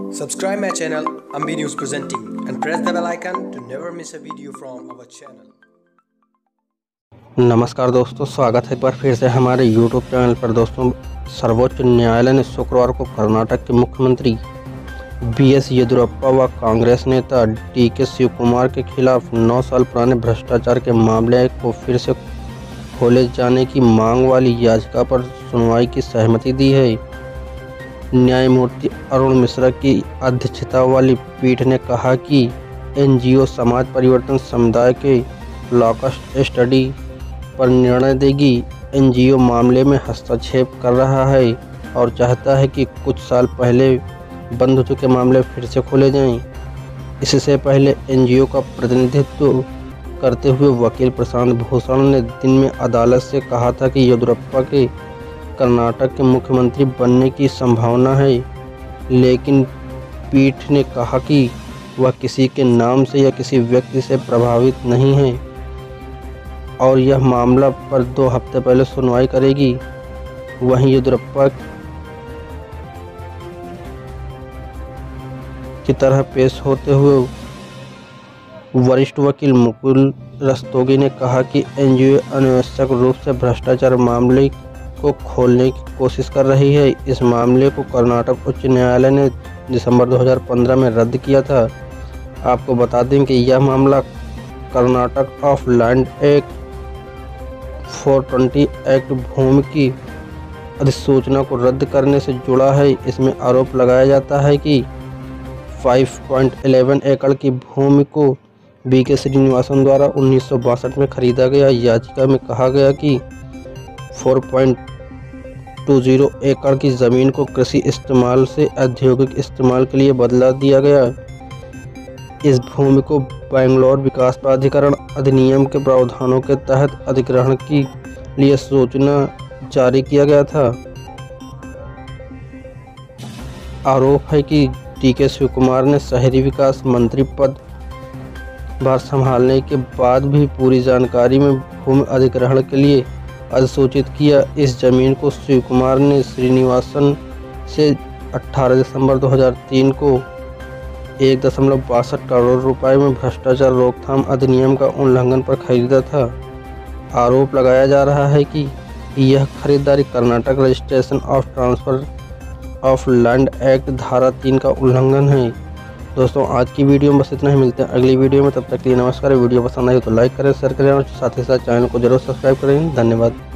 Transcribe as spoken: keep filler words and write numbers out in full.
Subscribe my channel Ambeyjinew presenting and press the bell icon to never miss a video from our channel. नमस्कार दोस्तों, स्वागत है एक बार फिर से हमारे यूट्यूब चैनल पर। दोस्तों, सर्वोच्च न्यायालय ने शुक्रवार को कर्नाटक के मुख्यमंत्री बी एस येदियुरप्पा व कांग्रेस नेता डी के शिवकुमार के खिलाफ नौ साल पुराने भ्रष्टाचार के मामले को फिर से खोले जाने की मांग वाली याचिका पर सुनवाई की सहमति दी है। न्यायमूर्ति अरुण मिश्रा की अध्यक्षता वाली पीठ ने कहा कि एनजीओ समाज परिवर्तन समुदाय के लोक्सा स्टडी पर निर्णय देगी। एनजीओ मामले में हस्तक्षेप कर रहा है और चाहता है कि कुछ साल पहले बंद हो चुके मामले फिर से खोले जाएं। इससे पहले एनजीओ का प्रतिनिधित्व करते हुए वकील प्रशांत भूषण ने दिन में अदालत से कहा था कि येदियुरप्पा के कर्नाटक के मुख्यमंत्री बनने की संभावना है, लेकिन पीठ ने कहा कि वह किसी के नाम से या किसी व्यक्ति से प्रभावित नहीं है और यह मामला पर दो हफ्ते पहले सुनवाई करेगी। वहीं येदियुरप्पा की तरह पेश होते हुए वरिष्ठ वकील मुकुल रोहतगी ने कहा कि एनजीओ अनावश्यक रूप से भ्रष्टाचार मामले को खोलने की कोशिश कर रही है। इस मामले को कर्नाटक उच्च न्यायालय ने दिसंबर दो हज़ार पंद्रह में रद्द किया था। आपको बता दें कि यह मामला कर्नाटक ऑफ लैंड एक्ट चार सौ बीस एक्ट भूमि की अधिसूचना को रद्द करने से जुड़ा है। इसमें आरोप लगाया जाता है कि पाँच पॉइंट एक एक एकड़ की भूमि को डी के श्रीनिवासन द्वारा उन्नीस सौ बासठ में खरीदा गया। याचिका में कहा गया कि चार पॉइंट दो शून्य एकड़ की ज़मीन को कृषि इस्तेमाल से औद्योगिक इस्तेमाल के लिए बदला दिया गया। इस भूमि को बेंगलोर विकास प्राधिकरण अधिनियम के प्रावधानों के तहत अधिग्रहण के लिए सूचना जारी किया गया था। आरोप है कि डी के शिवकुमार ने शहरी विकास मंत्री पद भार संभालने के बाद भी पूरी जानकारी में भूमि अधिग्रहण के लिए अधिसूचित किया। इस जमीन को शिवकुमार ने श्रीनिवासन से अठारह दिसंबर दो हज़ार तीन को एक दशमलव बासठ करोड़ रुपए में भ्रष्टाचार रोकथाम अधिनियम का उल्लंघन पर खरीदा था। आरोप लगाया जा रहा है कि यह खरीदारी Karnataka registration of transfer of land act धारा तीन का उल्लंघन है। दोस्तों, आज की वीडियो में बस इतना ही। मिलते हैं अगली वीडियो में, तब तक के लिए नमस्कार। वीडियो पसंद आई तो लाइक करें, शेयर करें और साथ ही साथ चैनल को जरूर सब्सक्राइब करें। धन्यवाद।